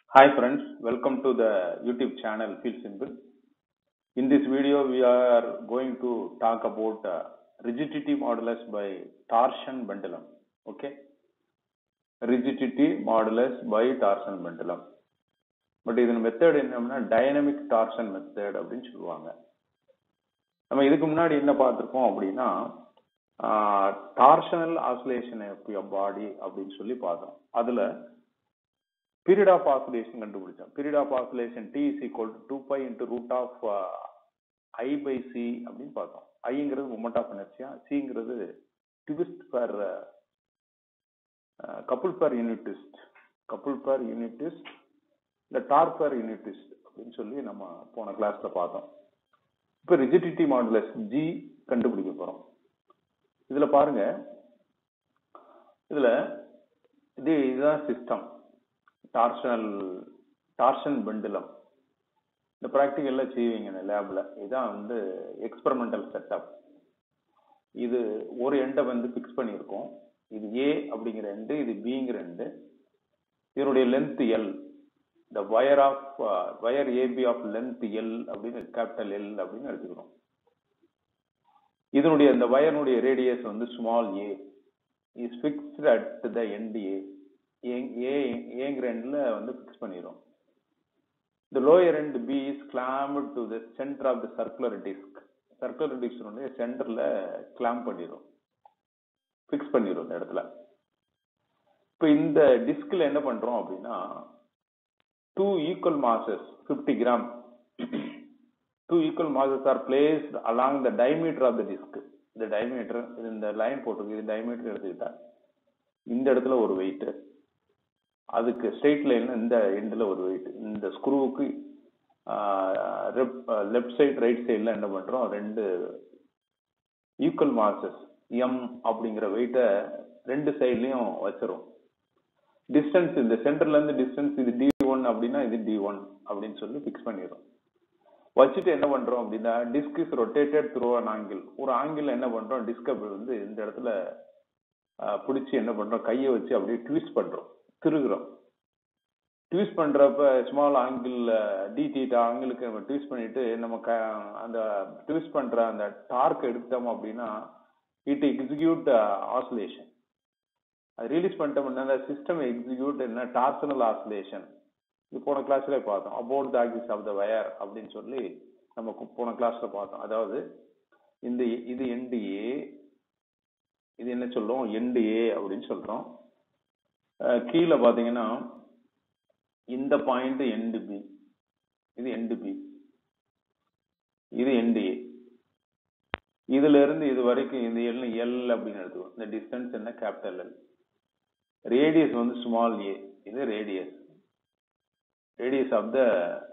Hi friends, welcome to the YouTube channel Feel Simple. In this video, we are going to talk about rigidity modulus by torsion pendulum. Okay, rigidity modulus by torsion pendulum. But this method என்னன்னா dynamic torsion method அப்படின்னு சொல்லுவாங்க. நம்ம இதுக்கு முன்னாடி என்ன பார்த்திருக்கோம் அப்படின்னா torsional oscillation of your body அப்படின்னு சொல்லி பார்த்தோம். அதுல period of oscillation கண்டுபிடிச்சோம். Period of oscillation T is equal to 2 pi into root of I by C அப்படின்னு பார்த்தோம். Iங்கிறது moment of inertia, Cங்கிறது twist per couple per unit twist, இல்ல torque per unit twist அப்படின்னு சொல்லி நம்ம போன கிளாஸ்ல பார்த்தோம். இப்போ rigidity modulus G கண்டுபிடிக்க போறோம். இதுல பாருங்க, இதுதான் சிஸ்டம் torsion pendulum. இந்த பிராக்டிகல்ல செய்வீங்க லேப்ல. இதான் வந்து எக்ஸ்பெரிமெண்டல் செட்டப். இது ஒரு எண்டை வந்து பிக்ஸ் பண்ணியிருக்கோம். இது A அப்படிங்கிற எண்டு, இது Bங்கிற எண்டு. இதனுடைய லென்த் L. இந்த wire AB of length L அப்படின்னு கேபிட்டல் L அப்படின்னு எடுத்துக்கிறோம். இதனுடைய இந்த வயருடைய ரேடியஸ் வந்து small a is fixed at the end A. ஏங்கிற எண்ட்ல வந்து பிக்ஸ் பண்ணிடும். The lower end B is clamped to the center of the circular disc. Circular disc சென்டர்ல கிளாம்ப் பண்ணிடும், பிக்ஸ் பண்ணிடும் இந்த இடத்துல. இப்போ இந்த டிஸ்க்ல என்ன பண்றோம் அப்படின்னா, 2 equal masses 50 gram 2 equal masses are placed along the diameter of the disc. இந்த diameter, இந்த லைன் போட்டிருக்கு, இது diameter எடுத்துக்கிட்டா இந்த இடத்துல ஒரு வெயிட், அதுக்கு ஸ்ட்ரெயிட் லைன்ல இந்த எண்ட்ல ஒரு வெயிட். இந்த ஸ்க்ரூவுக்கு லெஃப்ட் சைடு ரைட் சைடுல என்ன பண்றோம், ரெண்டு ஈக்குவல் மாசஸ் M அப்படிங்கிற வெயிட்டை ரெண்டு சைட்லயும் வச்சிரும். டிஸ்டன்ஸ் இந்த சென்டர்ல இருந்து டிஸ்டன்ஸ் இது D1 அப்படின்னா இது D1 அப்படின்னு சொல்லி பிக்ஸ் பண்ணிடும். வச்சுட்டு என்ன பண்றோம் அப்படின்னா, disc is rotated through an angle. ஒரு ஆங்கிள் என்ன பண்றோம், டிஸ்க் வந்து இந்த இடத்துல பிடிச்சி என்ன பண்றோம், கையை வச்சு அப்படியே ட்விஸ்ட் பண்றோம், திருகுறோம். ட்விஸ்ட் பண்றப்ப ஸ்மால் ஆங்கிள் டி தீட்டா ஆங்கிளுக்கு நம்ம ட்விஸ்ட் பண்ணிட்டு நம்ம அந்த ட்விஸ்ட் பண்ற அந்த டார்க் எடுத்தோம் அப்படின்னா இட் எக்ஸிக்யூட் ஆசிலேஷன். அது ரிலீஸ் பண்ணிட்டோம்னா சிஸ்டம் எக்ஸிக்யூட் என்ன டார்சனல் ஆசிலேஷன். இது போன கிளாஸ்ல பார்த்தோம். About the axis of the wire அப்படின்னு சொல்லி நம்ம போன கிளாஸ்ல பார்த்தோம். அதாவது இது எண்டு A, இது என்ன சொல்றோம், எண்டு A அப்படின்னு சொல்றோம். கீழே பாத்தீங்கன்னா இந்த பாயிண்ட் எண்டு B, இது எண்டு B, இது எண்டு A. இதுல இருந்து இது வரைக்கும் இந்த L அப்படின்னு எடுத்துக்கோ. இந்த டிஸ்டன்ஸ் என்ன, கேபிட்டல் L. ரேடியஸ் வந்து ஸ்மால் a, இது ரேடியஸ் ஆஃப் த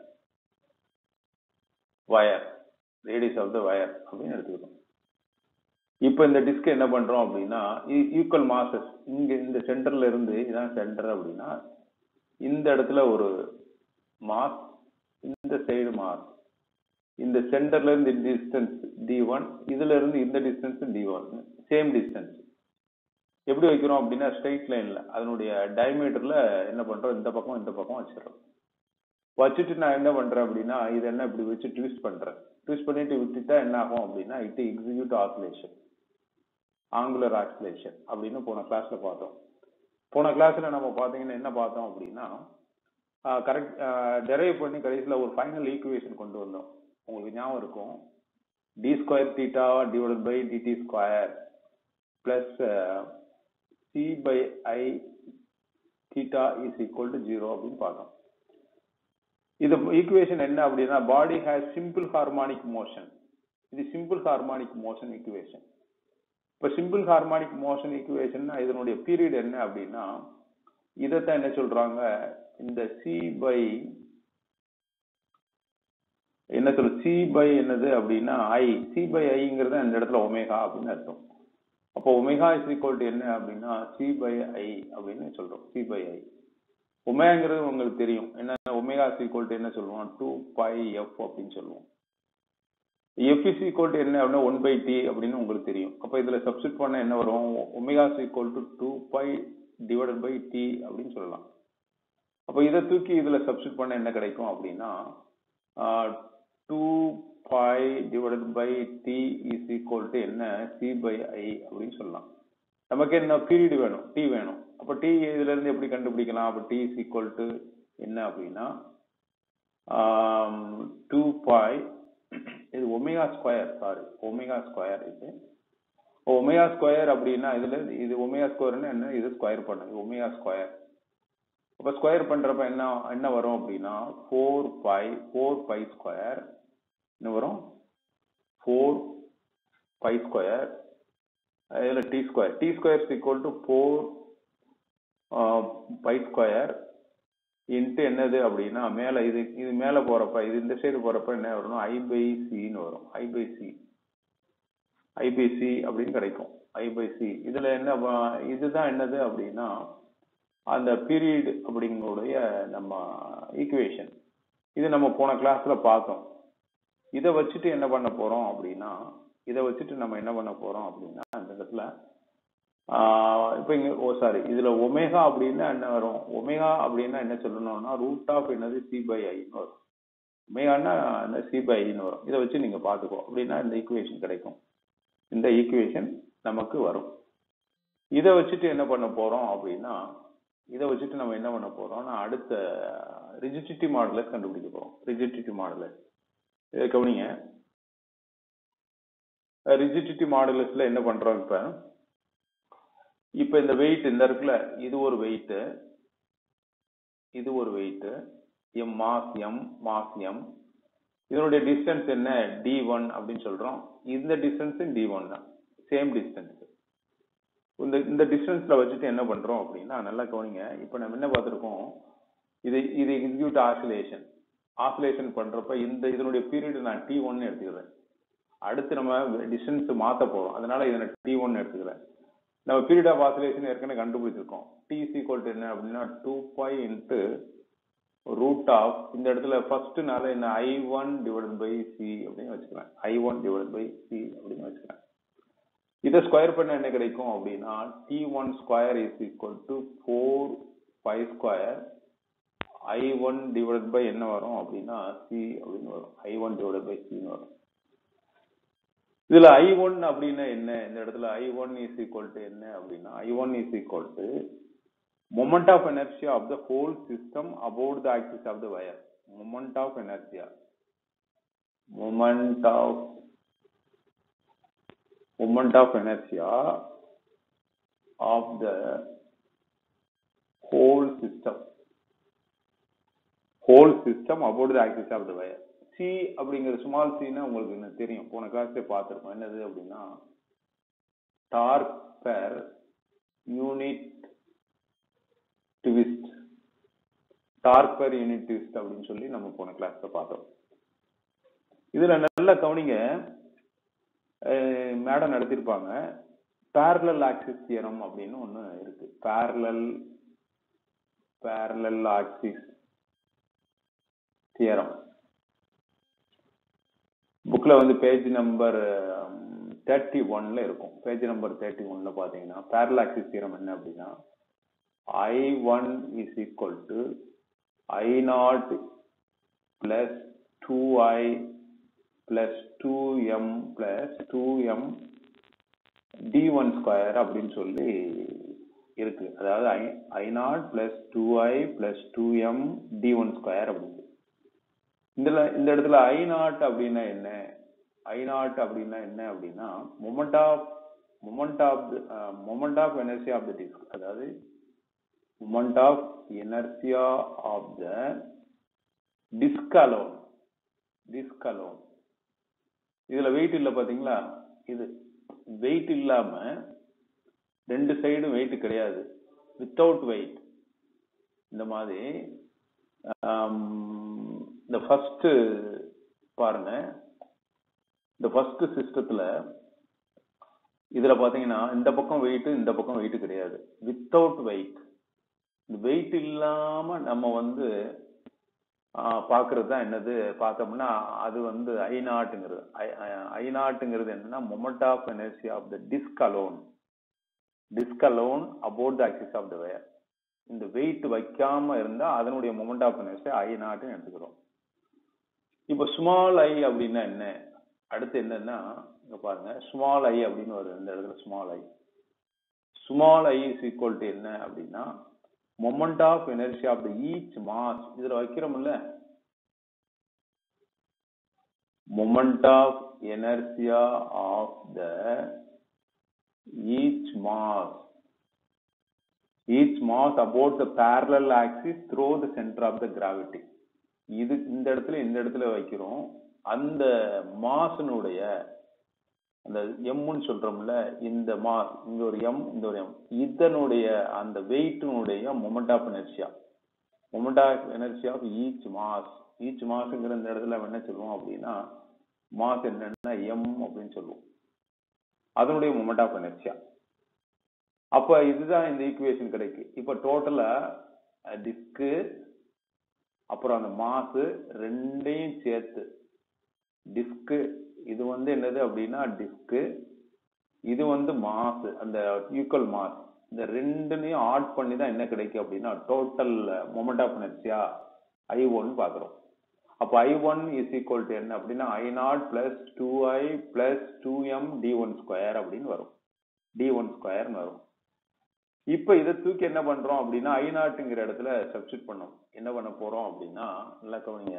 வயர், அப்படின்னு எடுத்துக்கிறோம். இப்ப இந்த டிஸ்க் என்ன பண்றோம் அப்படின்னா, ஈக்குவல் மாசஸ் இங்க இந்த சென்டர்ல இருந்து, இதான் சென்டர் அப்படின்னா இந்த இடத்துல ஒரு மாஸ், இந்த சைடு மாஸ், இந்த சென்டர்ல இருந்து டிஸ்டன்ஸ் D1, இதுல இருந்து இந்த டிஸ்டன்ஸ் D1, சேம் டிஸ்டன்ஸ். எப்படி வைக்கிறோம் அப்படின்னா, ஸ்ட்ரெயிட் லைன்ல அதனுடைய டயமீட்டர்ல என்ன பண்றோம், இந்த பக்கம் வச்சிடறோம். வச்சுட்டு நான் என்ன பண்றேன் அப்படின்னா, இது என்ன இப்படி வச்சு ட்விஸ்ட் பண்றேன். ட்விஸ்ட் பண்ணிட்டு விட்டுட்டா என்ன ஆகும் அப்படின்னா, it execute oscillation, angular oscillation அப்படின்னு போன கிளாஸ்ல பார்த்தோம். போன கிளாஸ்ல நம்ம பாத்தீங்கன்னா என்ன பார்த்தோம் அப்படின்னா, கரெக்ட் டெரைவ் பண்ணி கடைசியில் ஒரு ஃபைனல் ஈக்குவேஷன் கொண்டு வந்தோம். உங்களுக்கு ஞாபகம் இருக்கும், d square theta divided by dt square plus c by I theta is equal to 0 அப்படின்னு பார்த்தோம். இது ஈக்குவேஷன் என்ன அப்படின்னா, body has simple harmonic motion. இது சிம்பிள் ஹார்மோனிக் மோஷன் ஈக்குவேஷன். இப்ப சிம்பிள் ஹார்மோனிக் மோஷன் ஈக்குவேஷன் இதனுடைய பீரியட் என்ன அப்படின்னா, இதைத்தான் என்ன சொல்றாங்க, இந்த C பை என்னது அப்படின்னா I, C பை Iங்கிறது இந்த இடத்துல ஒமேகா அப்படின்னு அர்த்தம். அப்போ ஒமேகா இஸ் ஈக்குவல் டு என்ன அப்படின்னா C பை I அப்படின்னு சொல்றோம். C பை I ஒமேகாங்கிறது உங்களுக்கு தெரியும் என்ன, ஒமேகா இஸ் ஈக்குவல் டு என்ன சொல்லுவோம், 2 pi f அப்படின்னு சொல்லுவோம். f is equal to என்ன அப்படின்னா 1 by t அப்படின்னு உங்களுக்கு தெரியும். அப்ப இதுல சப்ஸ்டிட் பண்ண என்ன வரும், omega is equal to 2 pi divided by t அப்படின்னு சொல்லலாம். அப்ப அப்போ இதை தூக்கி இதுல சப்ஸ்டிட் பண்ண என்ன கிடைக்கும் அப்படின்னா 2π divided by T is equal to என்ன சி பை ஐ அப்படின்னு சொல்லலாம். நமக்கு என்ன பீரியட் வேணும், டி வேணும். அப்ப டி இதுல இருந்து எப்படி கண்டுபிடிக்கலாம்? அப்ப டி இஸ் ஈக்குவல் டு என்ன அப்படின்னா 2π, இது omega square, sorry omega square. இது ஒமேகா ஸ்கொயர் அப்படின்னா இதுல இது ஒமேகா ஸ்கொயர்னா என்ன, இது ஸ்கொயர் பண்ணுங்க ஒமேகா ஸ்கொயர். அப்ப ஸ்கொயர் பண்றப்ப என்ன வரும் அப்படின்னா 4π ஸ்கொயர் என்ன வரும், 4π ஸ்கொயர், இதுல T square is equal to 4π square into என்னது அப்படின்னா மேல இது மேல போறப்ப இது இந்த சைடு போறப்ப என்ன வரணும், ஐ பை சின்னு வரும். ஐ பை சி அப்படின்னு கிடைக்கும். ஐ பை சி இதுல என்ன இதுதான் என்னது அப்படின்னா அந்த பீரியட் அப்படிங்களுடைய நம்ம ஈக்குவேஷன். இது நம்ம போன கிளாஸ்ல பார்த்தோம். இதை வச்சுட்டு என்ன பண்ண போறோம் அப்படின்னா நம்ம என்ன பண்ண போறோம் அப்படின்னா அந்த இடத்துல இப்ப இங்க சாரி இதுல ஒமேகா அப்படின்னா என்ன வரும், ஒமேகா அப்படின்னா என்ன சொல்லணும்னா ரூட் ஆஃப் என்னது சி பை ஐன்னு வரும். ஒமேகான்னா சி பை ஐன்னு வரும். இதை வச்சு நீங்க பாத்துக்கோ அப்படின்னா இந்த ஈக்குவேஷன் கிடைக்கும். இந்த ஈக்குவேஷன் நமக்கு வரும். இதை வச்சுட்டு என்ன பண்ண போறோம் அப்படின்னா நம்ம என்ன பண்ண போறோம்னா அடுத்த ரிஜிடிட்டி மாடுலஸ் கண்டுபிடிக்க போறோம். ரிஜிடிட்டி மாடுலஸ் இதை கவனிங்க. ரிஜிடிட்டி மாடுலஸ்ல என்ன பண்றோம், இப்ப இந்த வெயிட் இந்த இருக்குல்ல, இது ஒரு வெயிட் மாஸ் எம், இதனுடைய டிஸ்டன்ஸ் என்ன d1 அப்படின்னு சொல்றோம். இந்த டிஸ்டன்ஸ் d1 தான், சேம் டிஸ்டன்ஸ். இந்த டிஸ்டன்ஸ்ல வச்சுட்டு என்ன பண்றோம் அப்படின்னா நல்லா கவனிங்க. இப்ப நம்ம என்ன பார்த்திருக்கோம், இது எக்ஸிக்யூட் ஆசிலேஷன் பண்றப்ப இதனுடைய பீரியட் நான் t1 எடுத்துக்கிறேன். அடுத்து நம்ம டிஸ்டன்ஸ் மாத்த போறோம், அதனால இதை t1 எடுத்துக்கிறேன். நம்ம பீரியட் ஆஃப் ஆசிலேஷன் ஏற்கனவே கண்டுபிடிச்சிருக்கோம். டி இஸ் ஈக்குவல் டு என்ன அப்படின்னா 2π இன்ட்டு ரூட் ஆஃப் இந்த இடத்துல ஃபர்ஸ்ட்னால என்ன I1 டிவைடட் பை சி அப்படின்னு வச்சுக்கிறேன். I1 டிவைடட் பை சி அப்படின்னு வச்சுக்கிறேன். இதை ஸ்கொயர் பண்ண என்ன கிடைக்கும் அப்படின்னா T1 square is equal to 4π square I1 divided by என்ன வரும் அப்படின்னா சி அப்படின்னு வரும். I1 டிவைடட் பை சின்னு வரும். இதுல I1 அப்படின்னா என்ன, இந்த இடத்துல I1 இஸ் ஈக்குவல் டு என்ன அப்படின்னா I1 is equal to moment of inertia of the whole system about the axis of the wire. Moment of inertia of the whole system about the axis of the wire. C அப்படிங்கிற small c னா உங்களுக்கு என்ன தெரியும், போன கிளாஸ்ல பார்த்திருக்கோம். என்னது அப்படின்னா டார்க் பெர் யூனிட் ட்விஸ்ட், அப்படின்னு சொல்லி நம்ம போன கிளாஸ்ல பார்த்தோம். இதுல நல்ல கவனிங்க, மேடம் நடத்திருப்பாங்க. parallel axis தியரம் அப்படின்னு ஒண்ணு இருக்கு. parallel axis தியரம் புக்ல பேஜ் நம்பர் 31ல இருக்கும். பேஜ் நம்பர் 31ல பாத்தீங்கன்னா parallel axis தியரம் என்ன அப்படின்னா I1 is equal to I0 plus 2I plus 2M plus 2M D1 square அப்படின்னு சொல்லி இருக்கு. அதாவது I0 plus 2I plus 2M D1 square அப்படின்னு. இந்த இடத்துல I0 அப்படின்னா என்ன, அப்படின்னா moment of inertia of the disk, அதாவது moment of inertia of the disk alone. இதுல வெயிட் இல்ல பாத்தீங்களா, இது வெயிட் இல்லாம ரெண்டு சைடும் வெயிட் கிடையாது, வித்தவுட் வெயிட். இந்த மாதிரி இந்த ஃபர்ஸ்ட் பாருங்க, இந்த ஃபர்ஸ்ட் சிஸ்டத்துல இதுல பாத்தீங்கன்னா இந்த பக்கம் வெயிட், இந்த பக்கம் வெயிட் கிடையாது, வித்தவுட் வெயிட். வெயிட் இல்லாம நம்ம பாக்குறது தான் என்னது பார்த்தோம்னா அது I0ங்கிறது. I0ங்கிறது என்னன்னா moment of inertia of the disk alone about the axis of the wire. இந்த வெயிட் வைக்காம இருந்தா அதனுடைய மொமெண்ட் ஆஃப் இனர்ஷியா I நாட்னு எடுத்துக்கிறோம். இப்போ ஸ்மால் ஐ அப்படின்னா என்ன? அடுத்து என்னன்னா இங்க பாருங்க, ஸ்மால் ஐ அப்படின்னு வருது இந்த இடத்துல. Small I is equal to என்ன அப்படின்னா moment of inertia of the each mass. இதுல வைக்கிறோம்ல, moment of inertia of the each mass about the parallel axis through the center of the gravity. இது இந்த இடத்துல வைக்கிறோம். அந்த மாஸ்னுடைய அந்த m சொல்றோம்ல, இந்த மாஸ் இங்க ஒரு m இந்த ஒரு m, இதனுடைய அந்த வெயிட்னுடைய moment of inertia of each மாஸ்ங்கிற இந்த இடத்துல என்ன சொல்லுவோம் அப்படின்னா மாஸ் என்னன்னா m அப்படின்னு சொல்லுவோம். அதனுடைய மொமெண்ட் ஆஃப் இனர்ஷியா. அப்ப இதுதான் இந்த ஈக்குவேஷன் கிடைக்கு. இப்ப டோட்டலா டிஸ்க் அப்புறம் அந்த மாஸ் ரெண்டையும் சேர்த்து, டிஸ்க் இது என்னது அப்படின்னா டிஸ்க், இது மாஸ், அந்த ஈக்குவல் மாஸ், இந்த ரெண்டுனையும் ஆட் பண்ணி தான் என்ன கிடைக்கும் அப்படின்னா total moment of inertia I1 பாக்குறோம். அப்ப I1 is equal to என்ன அப்படின்னா I0 plus 2I plus 2m d1 square அப்படின்னு வரும். d1 square வரும். இப்ப இதை தூக்கி என்ன பண்றோம் அப்படின்னா I0ங்கிற இடத்துல சப்ஸ்டிட் பண்ணோம். என்ன பண்ண போறோம் அப்படின்னா நல்லா கவனிங்க,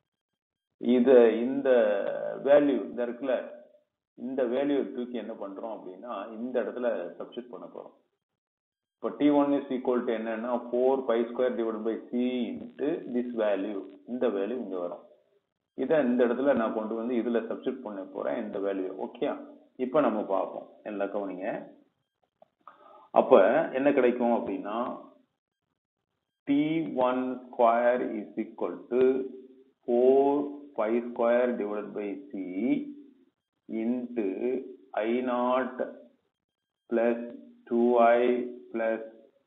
இந்த வேல்யூ இந்த இருக்குல்ல, இந்த வேல்யூ தூக்கி என்ன பண்றோம் அப்படின்னா இந்த இடத்துல சப்ஸ்டிட் பண்ண போறோம். இப்போ T1 is equal to என்னன்னா 4 pi square divided by C into this value. இந்த வேல்யூ இங்க வரும். இதை இந்த இடத்துல நான் கொண்டு வந்து இதுல சப்ஸ்டிட் பண்ண போறேன் இந்த வேல்யூ. ஓகே, இப்ப நம்ம பார்ப்போம். நல்லா கவனிங்க. அப்ப என்ன கிடைக்கும் அப்படின்னா T1 square is equal to 4 pi square divided by C into I0 plus 2I plus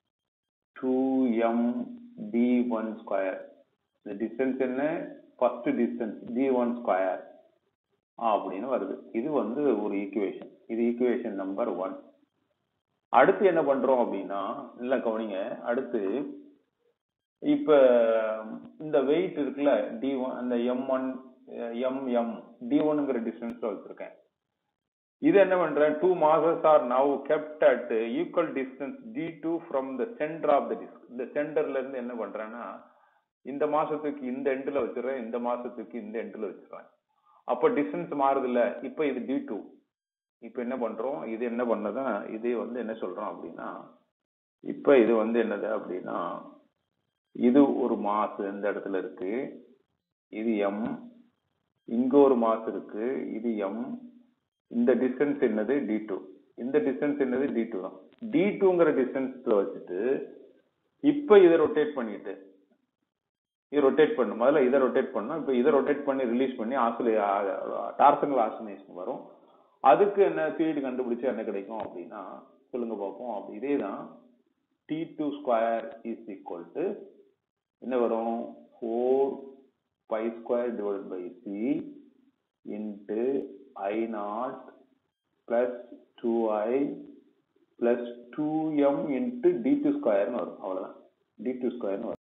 2m d1 square. The distance என்ன? first distance d1 square அப்படின்னு வருது. இது ஒரு ஈக்குவேஷன். இது ஈக்குவேஷன் நம்பர் 1. அடுத்து என்ன பண்றோம் அப்படின்னா நல்லா கவனிங்க. அடுத்து இப்ப இந்த வெயிட் இருக்குல்ல d1, அந்த m1 mm d1ங்கிற டிஸ்டன்ஸ்ல வச்சிருக்கேன். இது என்ன பண்றேன், 2 masses are now kept at equal distance d2 from the center of the disk. இந்த சென்டர்ல இருந்து என்ன பண்றேன்னா இந்த மாசத்துக்கு இந்த எண்ட்ல வச்சிடறேன், இந்த மாசத்துக்கு இந்த எண்ட்ல வச்சிடறேன். அப்ப டிஸ்டன்ஸ் மாறுது இல்ல. இப்ப இது d2. இப்ப என்ன பண்றோம், இது என்ன பண்ணதா இது என்ன சொல்றோம் அப்படின்னா இப்ப இது என்னது அப்படின்னா இது ஒரு மாஸ் இந்த இடத்துல இருக்கு, இது m, இங்க ஒரு மாஸ் இருக்கு, இது m, இந்த டிஸ்டன்ஸ் என்னது d2, இந்த டிஸ்டன்ஸ் என்னது d2 தான். d2ங்கிற டிஸ்டன்ஸ்ல வச்சுட்டு இப்ப இதை ரொட்டேட் பண்ணிட்டு இது ரொட்டேட் பண்ணும். முதல்ல இதை ரொட்டேட் பண்ணும். இப்ப இதை ரொட்டேட் பண்ணி ரிலீஸ் பண்ணி டார்சனல் ஆசிலேஷன் வரும். அதுக்கு என்ன ஸ்பீடு கண்டுபிடிச்சா என்ன கிடைக்கும் அப்படின்னா சொல்லுங்க பார்ப்போம். அப்படி இதேதான் T2 square is equal to என்ன வரும், 4 pi square divided by C into I0 plus 2I plus 2m into d2 square வரும். அவ்வளவுதான், d2 square வரும்.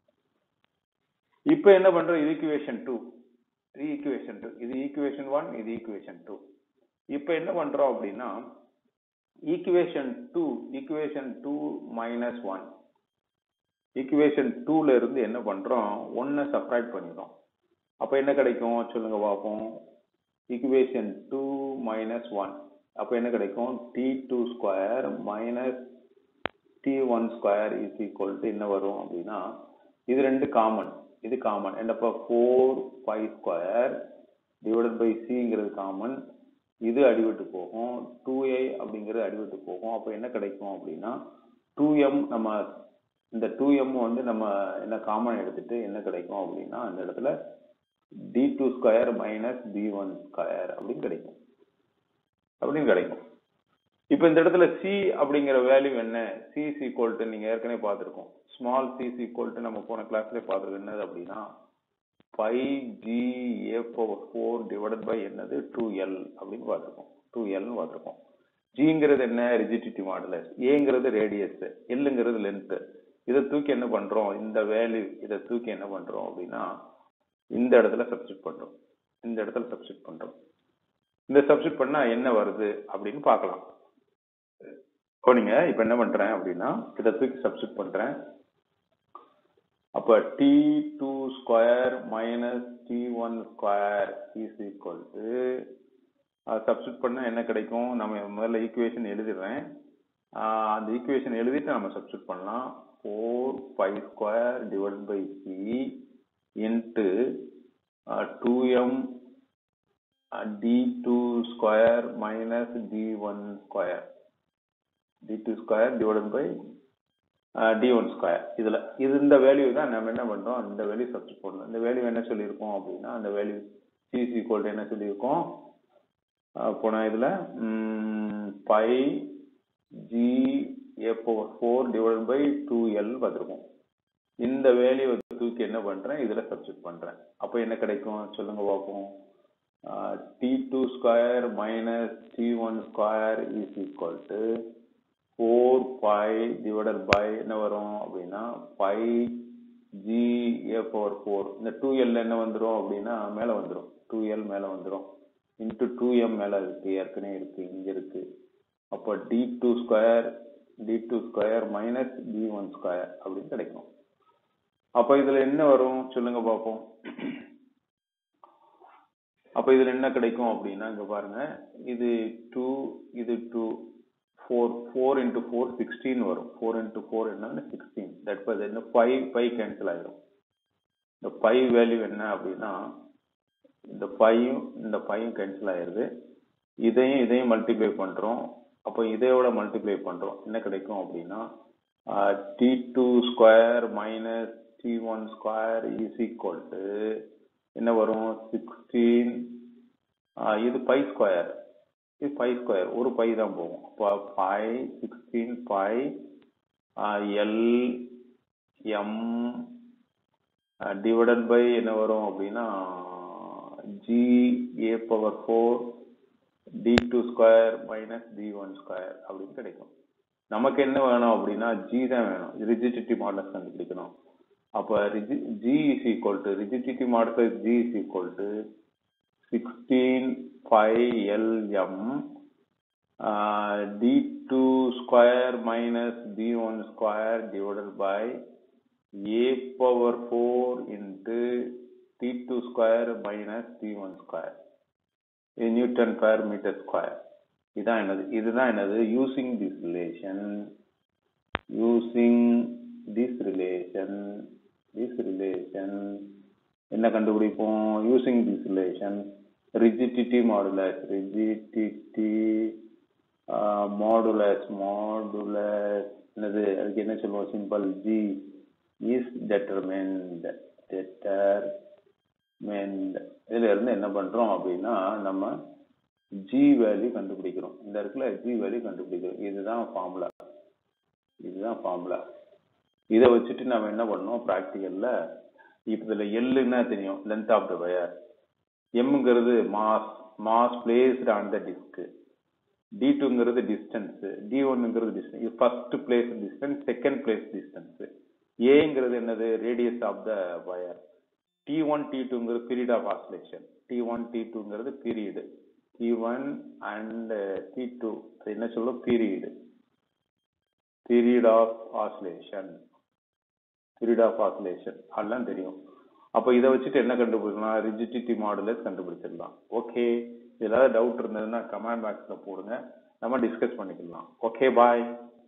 இப்ப என்ன பண்றோம், இது ஈக்குவேஷன் 2, இது ஈக்குவேஷன் 1, இது ஈக்குவேஷன் 2. இப்ப என்ன பண்றோம் அப்படின்னா ஈக்குவேஷன் 2 மைனஸ் 1, ஈக்குவேஷன் 2ல இருந்து என்ன பண்றோம் 1 செப்பரேட் பண்ணிடுறோம். அப்ப என்ன கிடைக்கும் சொல்லுங்க பார்ப்போம். ஈக்குவேஷன் 2 மைனஸ் 1 அப்ப என்ன கிடைக்கும், T2 square minus T1 square is equal to என்ன வரும் அப்படின்னா இது ரெண்டு காமன், இது காமன் என்னப்பா 4 pi ஸ்கொயர் டிவைடட் பை சிங்கிறது காமன், இது அடிவிட்டு போகும், 2a அப்படிங்கிறது அடிவிட்டு போகும். அப்ப என்ன கிடைக்கும் அப்படின்னா 2m, நம்ம இந்த 2m நம்ம என்ன காமன் எடுத்துட்டு என்ன கிடைக்கும் அப்படின்னா அந்த இடத்துல d2 square minus d1 square அப்படின்னு கிடைக்கும். இப்ப இந்த இடத்துல c அப்படிங்கிற வேல்யூ என்ன, c is equal to நீங்க ஏற்கனவே பார்த்திருக்கோம். Small c is equal to நம்ம போன கிளாஸ்ல பார்த்திருக்கோம். என்னது அப்படின்னா 5ga/4 டிவைடட் பை என்னது 2l அப்படின்னு பார்த்திருக்கோம். 2l பார்த்திருக்கோம். gங்கிறது என்ன, ரிஜிடிட்டி மாடுலஸ், ஏங்கிறது ரேடியஸ், எல்ங்கிறது லென்த். இதை தூக்கி என்ன பண்றோம், இந்த வேல்யூ இதை தூக்கி என்ன பண்றோம் அப்படின்னா இந்த இடத்துல சப்ஸ்டிட் பண்றோம். இந்த இடத்துல சப்ஸ்டிட் பண்றோம். இந்த சப்ஸ்டிட் பண்ணா என்ன வருது அப்படின்னு பார்க்கலாம். இப்போ நீங்க இப்ப என்ன பண்றேன் அப்படின்னா இதை தூக்கி சப்ஸ்டிட் பண்றேன். அப்ப t2 square minus t1 square is equal to, substitute பண்ணா என்ன கிடைக்கும், நம்ம முதல்ல ஈக்குவேஷன் எழுதிடுறேன். அந்த ஈக்குவேஷன் எழுதிட்டு நம்ம சப்ஸ்டிட் பண்ணலாம். 4 pi square divide by c into 2m d2 square minus d1 square, d2 square divide by d1 square. இந்த வேல்யூ தான் நம்ம என்ன பண்றோம், இந்த வேல்யூ சப்ஸ்டிட் பண்ணணும். இந்த வேல்யூ என்ன சொல்லியிருக்கோம் அப்படின்னா அந்த value c is equal to என்ன சொல்லியிருக்கோம் போன இதுல pi g a power 4 divided by 2l பார்த்திருக்கோம். இந்த வேல்யூ தூக்கி என்ன பண்றேன், இதுல சப்ஸ்டிட் பண்றேன். அப்ப என்ன கிடைக்கும் சொல்லுங்க பார்ப்போம். t2 square minus t1 square is equal to 4 pi divided by என்ன வரும் அப்படின்னா pi g a power 4. இந்த 2l என்ன வந்துரும் அப்படின்னா மேல வந்துரும், 2l மேல வந்துரும், into 2m மேல இருக்கு, ஏற்கனவே இருக்கு, இங்க இருக்கு. அப்ப d2 square minus d1 square அப்படின்னு கிடைக்கும். அப்ப இதுல என்ன வரும் சொல்லுங்க பார்ப்போம். அப்ப இதுல என்ன கிடைக்கும் அப்படின்னா இங்க பாருங்க, இது 2 இது 2 4 into 4 16 வரும். 4 into 4 என்ன 16. தட் பை என்ன 5 கேன்சல் ஆயிடும். இந்த 5 வேல்யூ என்ன அப்படின்னா இந்த 5 கேன்சல் ஆயிருது. இதையும் மல்டிப்ளை பண்றோம். அப்போ இதையோட மல்டிப்ளை பண்றோம். என்ன கிடைக்கும் அப்படின்னா t2 square minus t1 square is equal to என்ன வரும் 16. இது பை ஸ்கொயர், இது பை ஸ்கொயர், ஒரு பை தான் போகும். அப்போ 5 16 pi l m divided by என்ன வரும் அப்படின்னா g a power 4 d2 square minus d1 square அப்படின்னு கிடைக்கும். நமக்கு என்ன வேணும் அப்படின்னா g தான் வேணும், ரிஜிடிட்டி மாடுலஸ் கண்டுபிடிக்கணும். அப்ப g is equal to rigidity modulus g is equal to 16 pi lm d2 square minus d1 square divided by a power 4 into t2 square minus t1 square in Newton per meter square. இதுதான் என்னது using this relation என்ன கண்டுபிடிப்போம், using this relation rigidity modulus என்னது அதுக்கு என்ன சொல்லுவோம், simple g is determined. இதுல இருந்து என்ன பண்றோம் அப்படின்னா நம்ம g வேல்யூ கண்டுபிடிக்கிறோம். இந்த இடத்துல g வேல்யூ கண்டுபிடிக்கிறோம். இதுதான் ஃபார்முலா. இதை வச்சுட்டு நம்ம என்ன பண்ணோம் பிராக்டிகல்ல, இப்ப இதுல எல்லுன்னா தெரியும், லென்த் ஆஃப் த வயர். எம்ங்கிறது mass placed on the disc. d2ங்கிறது டிஸ்டன்ஸ், d1ங்கிறது டிஸ்டன்ஸ். இது first place distance, second place distance. ஏங்கிறது என்னது, radius of the wire. t1 t2ங்கிறது பீரியட் ஆஃப் ஆசிலேஷன். t1 t2ங்கிறது பீரியட். t1 and t2 அது என்ன சொல்லும், பீரியட் ஆஃப் ஆசிலேஷன் அதெல்லாம் தெரியும். அப்ப இதை வச்சுட்டு என்ன கண்டுபிடிக்கலாம், ரிஜிடிட்டி மாடுலஸ் கண்டுபிடிச்சிடலாம். ஓகே, ஏதாவது டவுட் இருந்ததுன்னா கமெண்ட் பாக்ஸ்ல போடுங்க, நம்ம டிஸ்கஸ் பண்ணிக்கலாம். ஓகே, பாய்.